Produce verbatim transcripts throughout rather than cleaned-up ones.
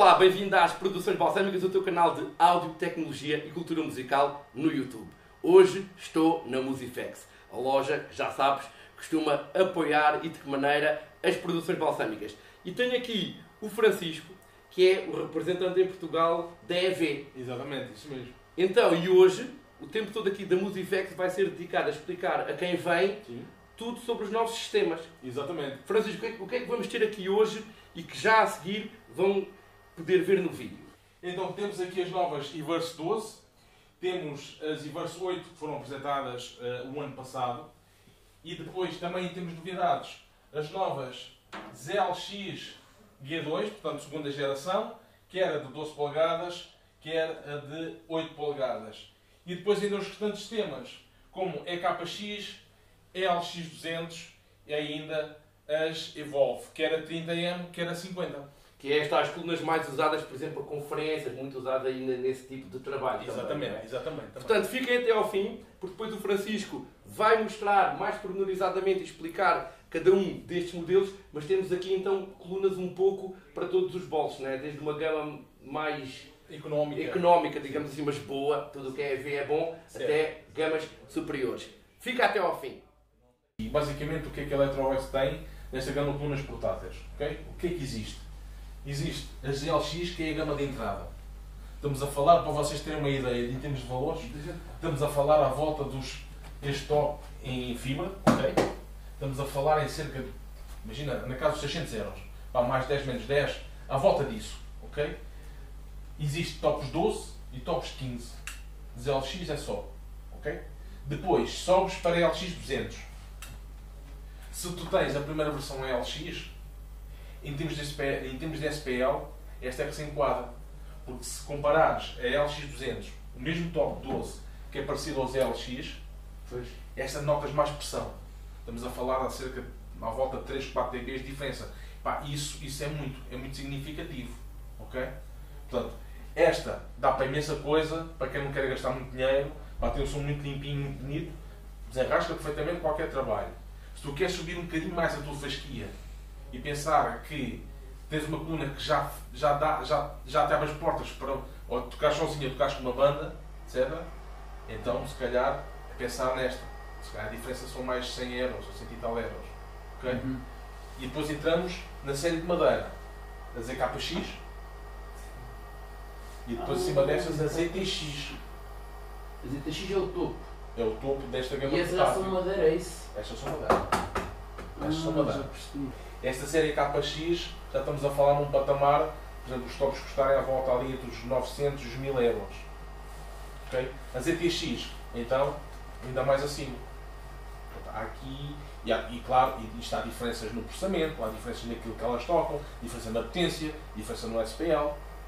Olá, bem-vindo às Produções Balsâmicas, o teu canal de áudio, tecnologia e cultura musical no YouTube. Hoje estou na Musifex, a loja que, já sabes, costuma apoiar e de que maneira as produções balsâmicas. E tenho aqui o Francisco, que é o representante em Portugal da E V. Exatamente, isso mesmo. Então, e hoje, o tempo todo aqui da Musifex vai ser dedicado a explicar a quem vem Sim. tudo sobre os novos sistemas. Exatamente. Francisco, o que, é, o que é que vamos ter aqui hoje e que já a seguir vão poder ver no vídeo? Então temos aqui as novas Everse doze, temos as Everse oito que foram apresentadas uh, o ano passado e depois também temos novidades, as novas Z L X G dois, portanto segunda geração, quer a de doze polegadas, quer a de oito polegadas. E depois ainda os restantes sistemas, como E K X, E L X duzentos e ainda as Evolve, quer a trinta M, quer a cinquenta. Que é estas colunas mais usadas, por exemplo, a conferências, muito usada ainda nesse tipo de trabalho. Exatamente, também, não é? exatamente. Portanto, fiquem até ao fim, porque depois o Francisco vai mostrar mais pormenorizadamente e explicar cada um destes modelos, mas temos aqui então colunas um pouco para todos os bolsos, não é? Desde uma gama mais económica, económica digamos assim, mas boa, tudo o que é E V é bom, certo, até gamas superiores. Fica até ao fim. E basicamente o que é que a ElectroOS tem nesta gama de colunas portáteis? Okay? O que é que existe? Existe a Z L X, que é a gama de entrada. Estamos a falar, para vocês terem uma ideia em termos de valores, estamos a falar à volta dos este top em fibra, ok? Estamos a falar em cerca de, imagina, na casa dos seiscentos euros, para mais dez menos dez, à volta disso, ok? Existe tops doze e tops quinze. Z L X é só, ok? Depois sobes para E L X duzentos. Se tu tens a primeira versão E L X, em termos de S P L, em termos de S P L, esta é que se enquadra. Porque se comparares a E L X duzentos, o mesmo top doze, que é parecido aos E L X, pois, esta notas mais pressão. Estamos a falar de cerca de à volta de três, quatro dB de diferença. Pá, isso, isso é muito, é muito significativo. Ok? Portanto, esta dá para imensa coisa, para quem não quer gastar muito dinheiro, para ter um som muito limpinho, muito bonito, desenrasca perfeitamente qualquer trabalho. Se tu queres subir um bocadinho mais a tua fasquia e pensar que tens uma coluna que já, já, dá, já, já te abre as portas para ou tocar sozinha, tocares com uma banda, etcétera. Então, se calhar, é pensar nesta. Se calhar a diferença são mais cem euros ou cento e tal euros. Okay? Uhum. E depois entramos na série de madeira, a Z K X, e depois ah, acima destas a Z T X. A Z T X é o topo. É o topo desta gama. E essas já são madeira, é isso? Estas são madeira. Estas ah, são madeira. Esta série K X, já estamos a falar num patamar, por exemplo, os tops custarem à volta ali entre os novecentos e mil euros. Okay? A Z T X, então, ainda mais acima. Há aqui, e, há, e claro, e isto há diferenças no processamento, há diferenças naquilo que elas tocam, diferença na potência, diferença no S P L.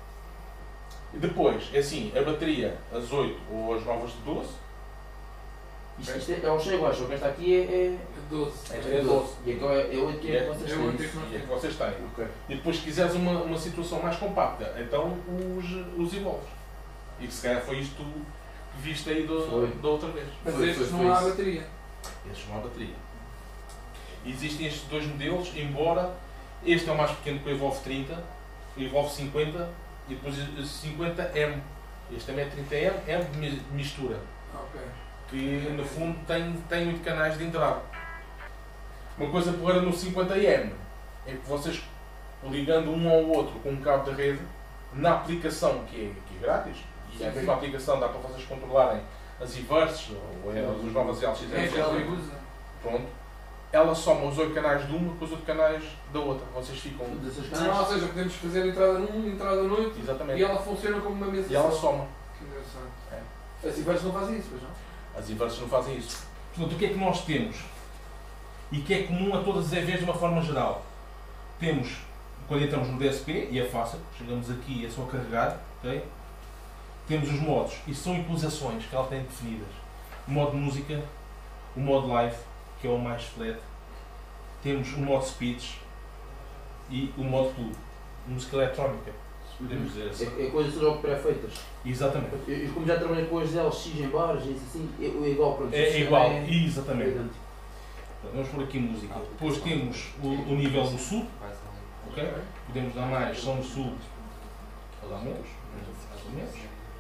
E depois, é assim, a bateria, as oito ou as novas de doze. Isto, isto é, é um cheio baixo, esta aqui é, é doze. Esta é doze. E a é oito que é, vocês é têm. E é que vocês têm. Okay. E depois, se quiseres uma, uma situação mais compacta, então os, os Evolves. E que se calhar foi isto que viste aí do, da outra vez. Mas foi, estes foi, não foi há isso. bateria. Estes não há bateria. Existem estes dois modelos, embora este é o mais pequeno que o Evolve trinta, o Evolve cinquenta e depois o cinquenta M. Este também é trinta M, M de mistura. Ok. Que no fundo tem, tem oito canais de entrada. Uma coisa porra no cinquenta M é que vocês, ligando um ao outro com um cabo de rede, na aplicação que é, que é grátis, e é a mesma aplicação, dá para vocês controlarem as Everse ou as novas L X é, ela usa. Pronto. Ela soma os oito canais de uma com os oito canais da outra. Vocês ficam. Não, ou seja, podemos fazer entrada num, entrada noite. Exatamente. E ela funciona como uma mesa. E ela só. soma. Que engraçado. É. As Everse não fazem isso, pois não? As Everse não fazem isso. Portanto, o que é que nós temos? E que é comum a todas as E Vs de uma forma geral? Temos, quando entramos no D S P, e é fácil, chegamos aqui e é só carregar, ok? Temos os modos, e são equalizações que ela tem definidas. O modo música, o modo live, que é o mais flat. Temos o modo speech e o modo clube, música eletrónica, se podemos dizer assim. É, é coisas logo pré-feitas. Exatamente. Eu, eu, como já trabalhei com as L X em bares, isso assim, é, é igual para É, é igual, é, exatamente. É Vamos por aqui música. Depois temos o, o nível do sub, okay? Podemos dar mais som do sub ou dá menos, mais ou menos.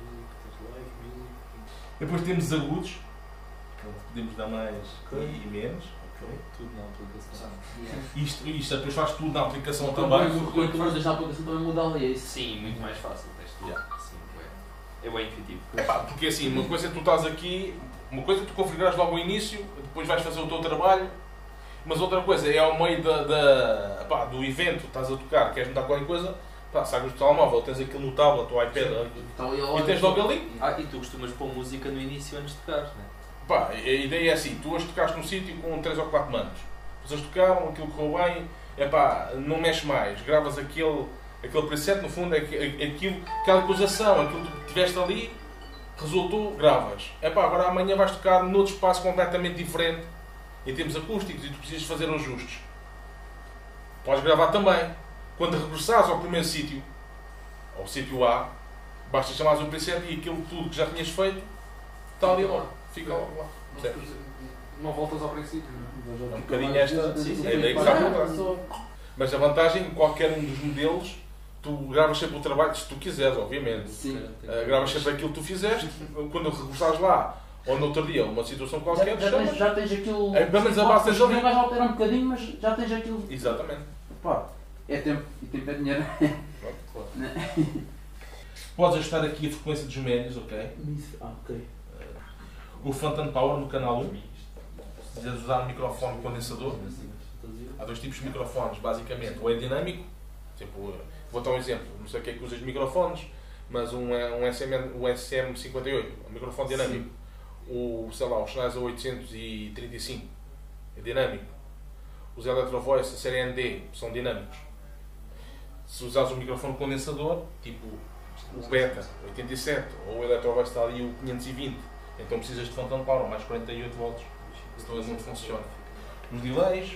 Depois temos agudos, que podemos dar mais e menos. Okay. Tudo na aplicação. Isto, isto depois faz tudo na aplicação Também, também. o que tu mudas na aplicação também muda ali, é isso? Sim, muito mais fácil. Yeah. Sim, é, é bem intuitivo. Epá, porque assim, uma coisa é tu estás aqui, uma coisa é tu configurares logo ao início, depois vais fazer o teu trabalho, mas outra coisa é ao meio da, da, epá, do evento, estás a tocar, queres mudar qualquer coisa, pá, sacas do telemóvel, tens aquilo no tablet, o iPad, Então, e tens logo ali. Ah, e tu costumas pôr música no início antes de tocares, não é? Pá, a ideia é assim, tu hoje tocaste num sítio com três ou quatro manos, vocês tocaram, aquilo correu bem, é pá, não mexe mais, gravas aquele, aquele preset, no fundo é aquilo, aquela acusação, aquilo que tiveste ali, resultou, gravas. É pá, agora amanhã vais tocar noutro espaço completamente diferente, em termos acústicos, e tu precisas fazer ajustes. Podes gravar também. Quando regressares ao primeiro sítio, ao sítio A, basta chamares o preset e aquilo tudo que já tinhas feito, está ali logo. Fica logo lá. Percebes? Não voltas ao princípio, não É um bocadinho esta Sim, sim. a ideia que está por trás. Mas a vantagem, qualquer um dos modelos, tu gravas sempre o trabalho, se tu quiseres, obviamente. Sim. Uh, gravas sempre aquilo que tu fizeste, quando regressares lá, ou no outro dia, uma situação qualquer, Já, já, tens, chamas. já tens aquilo. É, pelo menos a base tens ali. vais alterar um bocadinho, mas já tens aquilo. Exatamente. Pá, é tempo e tempo é dinheiro. Podes ajustar aqui a frequência dos médios, ok? Ah, ok. O Phantom Power no canal um. Se quiseres usar um microfone condensador, há dois tipos de microfones, basicamente. Ou é dinâmico, tipo, vou dar um exemplo, não sei o que é que usas de microfones, mas um é um S M, um S M cinquenta e oito, um microfone dinâmico. O, sei lá, o Sennheiser oitocentos e trinta e cinco é dinâmico. Os Electro Voice, a série N D, são dinâmicos. Se usares um microfone condensador, tipo o Beta oitenta e sete, ou o Electro Voice está ali o quinhentos e vinte, então precisas de Phantom Power, mais quarenta e oito volts. Senão não funciona. Os delays,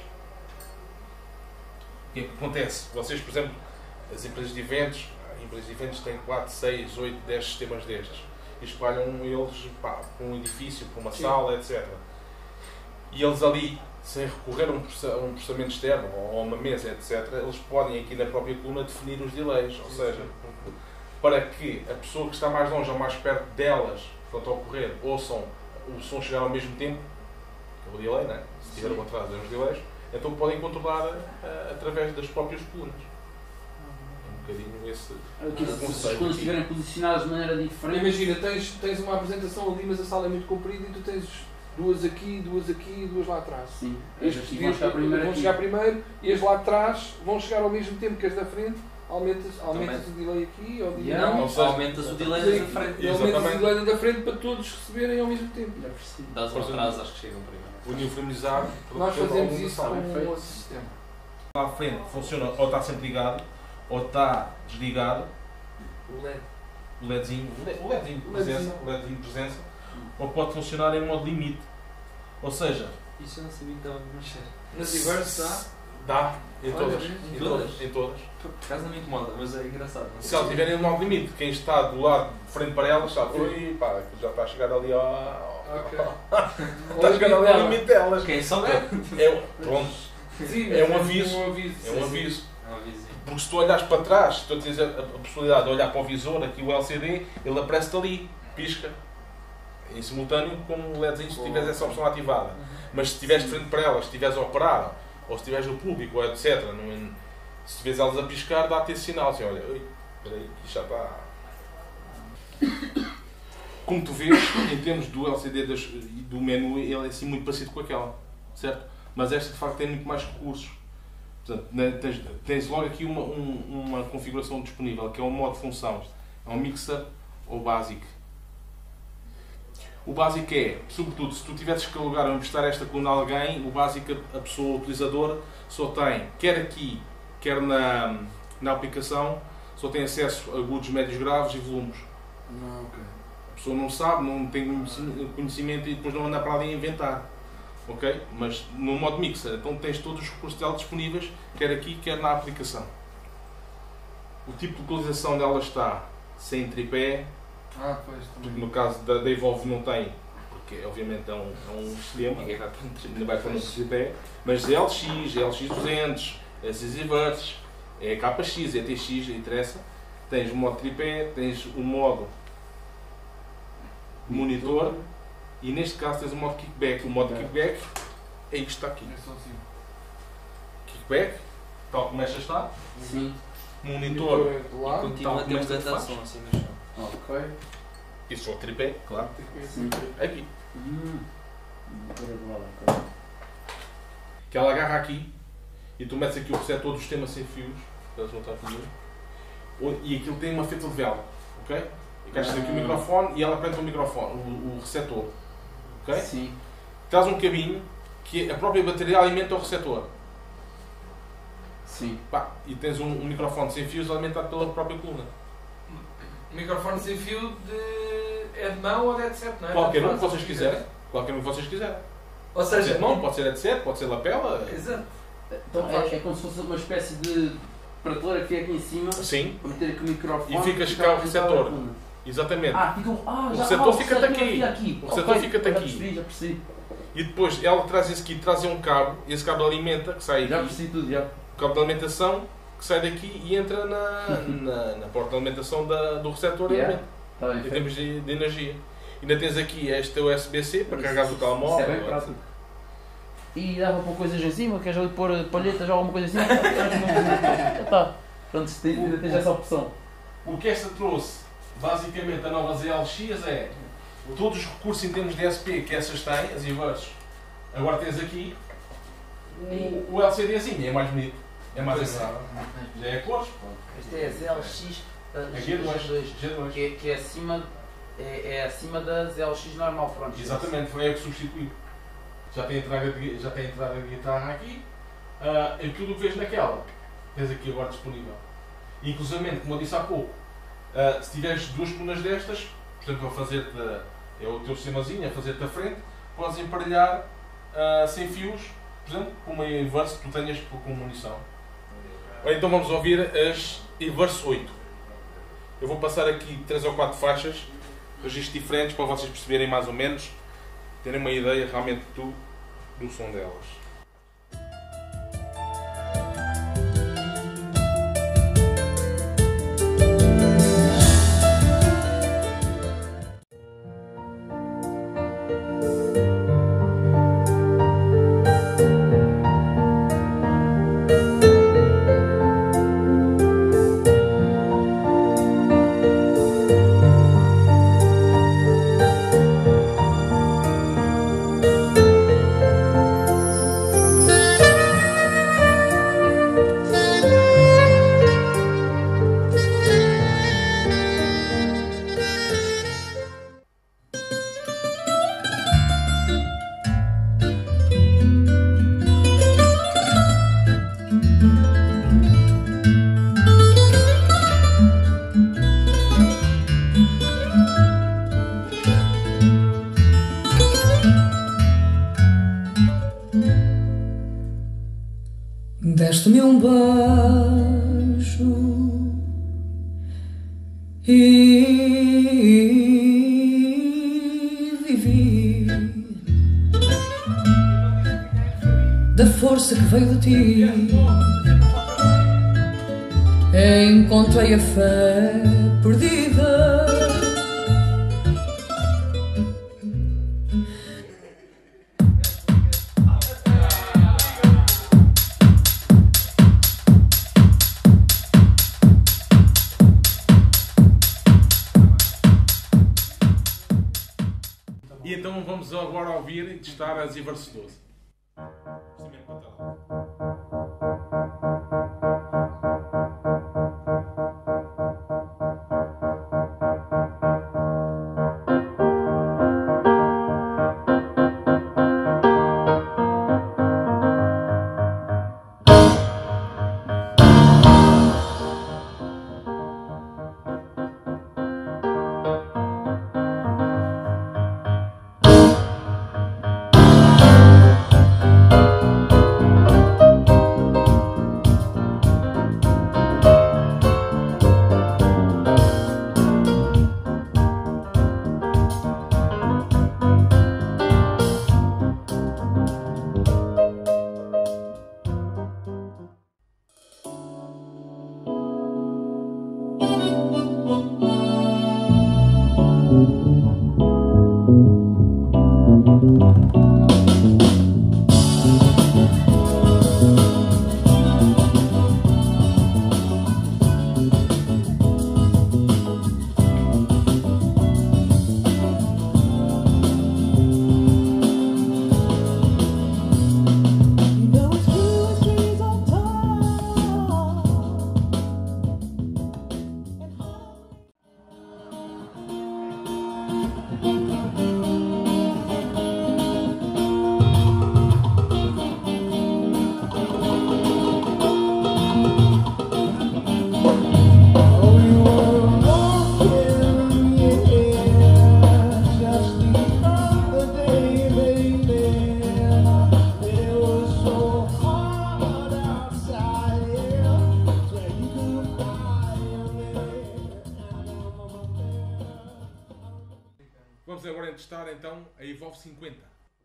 o que é que acontece? Vocês, por exemplo, as empresas de eventos, empresas de eventos têm quatro, seis, oito, dez sistemas destes e espalham eles para um edifício, para uma Sim. sala, etcétera. E eles ali, sem recorrer a um processamento externo ou a uma mesa, etcétera, eles podem aqui na própria coluna definir os delays, ou seja, para que a pessoa que está mais longe ou mais perto delas, quando a ocorrer, ouçam o som chegar ao mesmo tempo, que é o delay, né? Se tiver um atraso, é os delays, então podem controlar uh, através das próprias colunas. É um bocadinho esse Aqui, se as colunas estiverem posicionadas de maneira diferente. Imagina, tens, tens uma apresentação ali, mas a sala é muito comprida e tu tens duas aqui, duas aqui e duas lá atrás. Sim, Estes aqui vão chegar primeiro. Vão aqui. chegar primeiro e as lá de trás vão chegar ao mesmo tempo que as da frente. Aumentas, aumentas o delay aqui ou delay Yeah. Não, não, seja, aumentas o delay da frente. e aumentas o delay da frente para todos receberem ao mesmo tempo. Já percebi. Dás um atraso, acho que chegam primeiro. uniformizar. Nós fazemos isso com com um outro sistema. Lá à frente funciona ou está sempre ligado ou está desligado. O L E D. O LEDzinho, o LEDzinho de O presença, LEDzinho. o LEDzinho de presença, ou pode funcionar em modo limite. Ou seja, Isso eu não sabia que estava a mexer. Nas diversas há. dá em Olha, todas. bem. Em Em todas. todas? Em todas. Por acaso não me incomoda, mas é engraçado. Se elas estiverem em modo limite, quem está do lado de frente para elas sabe, oi, pá, já está a chegar ali ao. Ok. Está a chegar ali ao limite delas. Quem são? É, é, pronto, Sim, É um mas aviso. um aviso. é um aviso. É uma vizinha. Porque se tu olhares para trás, se tu tens a, a possibilidade de olhar para o visor, aqui o L C D, ele aparece-te ali, pisca. Em simultâneo com o LEDzinho, se tiveres essa opção ativada. Mas se estiveres de frente para elas, se estiveres a operar, ou se estiveres no público, etcétera, não, se tiveres elas a piscar, dá-te esse sinal, assim, olha, oi, espera aí, isto já está... Como tu vês, em termos do L C D das, e do menu, ele é assim muito parecido com aquela, certo? Mas esta de facto tem muito mais recursos. Portanto, né, tens, tens logo aqui uma, um, uma configuração disponível, que é um modo de função. É um mixer ou basic. O básico é, sobretudo, se tu tivesses que alugar ou emprestar esta coluna a alguém, o básico, a pessoa utilizadora, só tem, quer aqui, quer na, na aplicação, só tem acesso a agudos, médios, graves e volumes. Não, ok. A pessoa não sabe, não tem conhecimento e depois não anda para ali a inventar. Ok? Mas no modo mixer, então tens todos os recursos dela disponíveis, quer aqui, quer na aplicação. O tipo de localização dela está sem tripé. Ah, pois, Porque também. no caso da, da Evolve não tem, porque obviamente é um, é um sistema, Ninguém vai para um tripé. não vai para um tripé, mas é L X, é L X duzentos, é C Z Verts, é K X, é T X, interessa, tens o modo tripé, tens o modo monitor e neste caso tens o modo kickback. O modo kickback é isto que está aqui. Kickback, tal como esta está. Sim. Monitor, de lado. Continua a ter um grande faz. som assim no chão. Ok. isso só tripé, claro. Sim. Aqui. Hum. Monitor de lado, ok. Que ela agarra aqui e tu metes aqui o receptor do sistema sem fios, eles não estão a fazer, e aquilo tem uma fita de vela, ok? Encaixas aqui o microfone e ela prende o microfone, o, o receptor, ok? Sim. Traz um cabinho que a própria bateria alimenta o receptor. Sim. Pá, e tens um, um microfone sem fios alimentado pela própria coluna. Microfone sem fio de... é de mão ou de headset, não é? Qualquer um Tanto que faz, vocês se quiserem. Qualquer um que vocês quiserem. Ou Pode ser seja, de mão, pode ser headset, pode ser lapela. Exato. Então é, é como se fosse uma espécie de prateleira que fica aqui em cima, Sim, para meter aqui o microfone E ficas fica cá o a apontar receptor. a coluna. exatamente. Ah, fica um- ah, O já, receptor ah, fica-te aqui. fica aqui. O receptor Ok, fica-te já aqui. percebi, já percebi. E depois ela traz esse aqui, traz um cabo, e esse cabo alimenta, que sai Já aqui, percebi tudo, já. o cabo de alimentação, que sai daqui e entra na, na, na porta de alimentação da, do receptor Yeah. e alimenta, Está bem, em feito. termos de, de energia. Ainda tens aqui este U S B C para Isso- carregar o telemóvel. Isso é bem prático. E dava para coisas em cima, queres ali pôr palhetas ou alguma coisa assim? Já está. Pronto, se tem- ainda tens essa opção. O que esta trouxe, basicamente, a nova Z L X é todos os recursos em termos de S P que essas têm, as inversos. Agora tens aqui o, o LCDzinho, é mais bonito, é mais agradável. Já é cores. Este é a Z L X É G dois. G dois. que, é- que é acima, é, é acima da Z L X normal, pronto. Exatamente, foi a que substituiu. Já tem entrada de, já tem entrada de guitarra aqui. Ah, e tudo o que vês naquela, tens aqui agora disponível. Inclusive, como eu disse há pouco, ah, se tiveres duas colunas destas, portanto, vou fazer-te, é o teu sistemazinho, a fazer-te à frente, podes emparelhar ah, sem fios, por exemplo, com uma Inverse que tu tenhas com munição. Ora, então vamos ouvir as Inverse oito. Eu vou passar aqui três ou quatro faixas, registros diferentes, para vocês perceberem mais ou menos, terem uma ideia realmente do, do som delas. Deste-me um beijo e vivi da força que veio de ti. Encontrei a fé perdida. E então vamos agora ouvir e testar as Inverse doze. vamos agora testar então a Evolve cinquenta.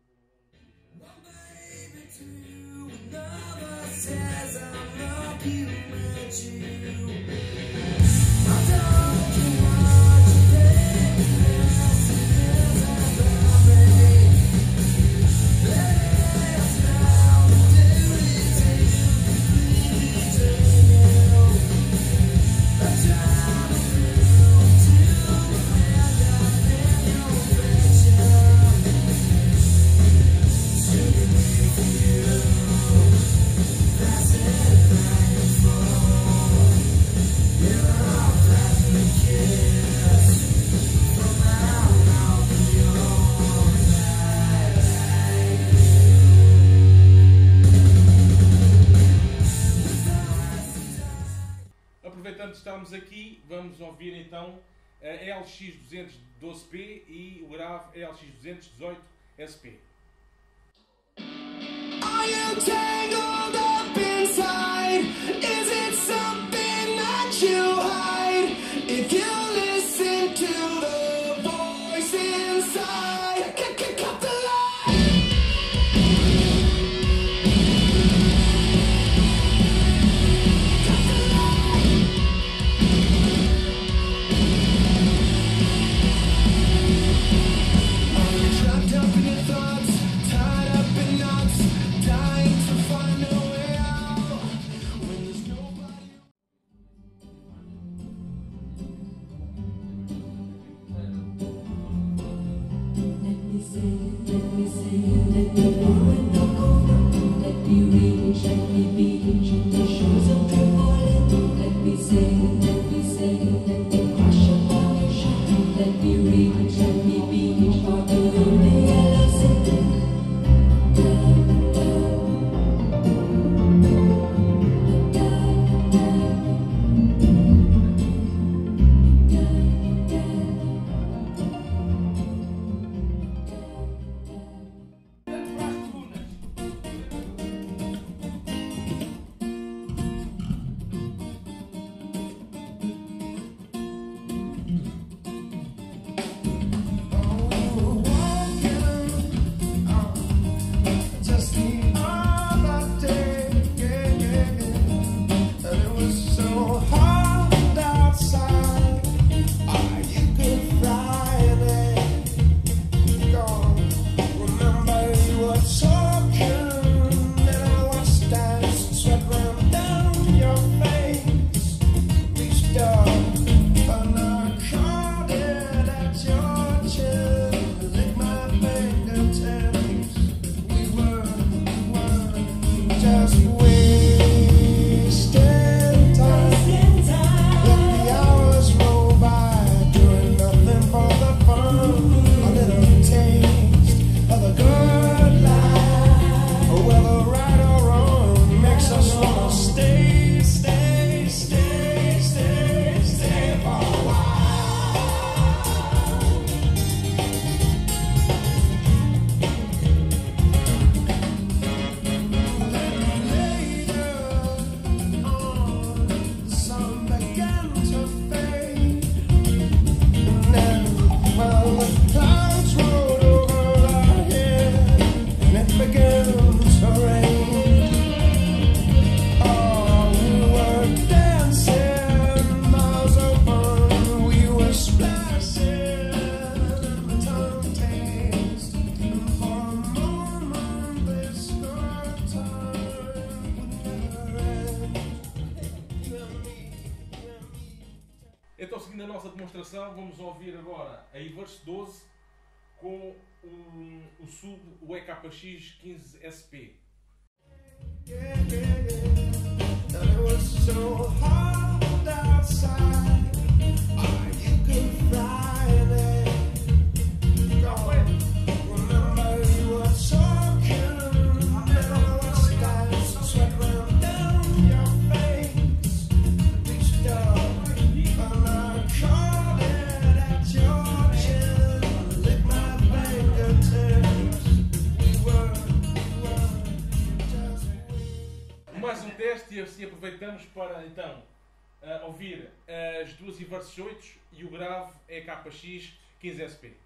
Aproveitando que estamos aqui, vamos ouvir então a L X duzentos e doze P e o grave L X duzentos e dezoito S P. Are you tangled up inside? Is it something that you hide? If you listen to the voice inside, cut the line. Cut the line. Are you trapped up in your thoughts, tied up in knots, dying to find a way out when there's nobody? Let me say, let me say, let me go and no go. Let me reach, let me beach on the shores of Tripoli. Let me say, let me say, let me crash upon your shore. Let me reach, let me beach far beyond the yellow sea. Just the other day, yeah, yeah, yeah. And it was so hot outside. Ah, you could fly there. Gone. Remember you were talking, and I watched as sweat ran down your face. Reached up, and I caught it at your chin. Licked my fingertips. Just wasting time. Let the hours roll by, doing nothing for the fun. A little taste of the good life, whether right or wrong, makes us wanna stay, stay, stay, stay, stay for a while. The sun began to fade, and then, well, the clouds rolled over our head, and it began to rain. Oh, we were dancing, mouths open, we were splashing in the tongue taste, and for a moment this good time would never end. You and me, you and me. Então, seguindo a nossa demonstração, vamos ouvir agora a Everse doze com o, o sub, o E K X quinze S P. Yeah, yeah, yeah. And it was so hot outside. Ah, you could fly there. Gone. Remember you were talking, and I watched as sweat ran down your face. Reached up, and I caught it at your chin. Licked my fingertips. We were, we were just Mais um teste e assim aproveitamos para então uh, ouvir as duas Everse oito e o grave E K X quinze S P.